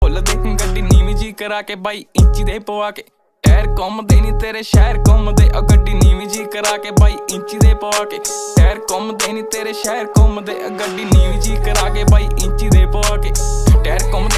ਭੁੱਲ ਦੇ ਗੱਡੀ ਨੀਵੀਂ ਜੀ ਕਰਾ ਕੇ ਬਾਈ ਇੰਚੀ ਦੇ ਪਵਾ ਕੇ ਟਾਇਰ ਘੁੰਮਦੇ ਨੀ ਤੇਰੇ ਸ਼ਹਿਰ ਘੁੰਮਦੇ ਆ ਗੱਡੀ ਨੀਵੀਂ ਜੀ ਕਰਾ ਕੇ ਬਾਈ ਇੰਚੀ ਦੇ ਪਵਾ ਕੇ ਟਾਇਰ ਘੁੰਮਦੇ ਨੀ ਤੇਰੇ ਸ਼ਹਿਰ ਘੁੰਮਦੇ ਆ ਗੱਡੀ ਨੀਵੀਂ ਜੀ ਕਰਾ ਕੇ ਬਾਈ ਇੰਚੀ ਦੇ ਪਵਾ ਕੇ ਟਾਇਰ ਘੁੰਮਦੇ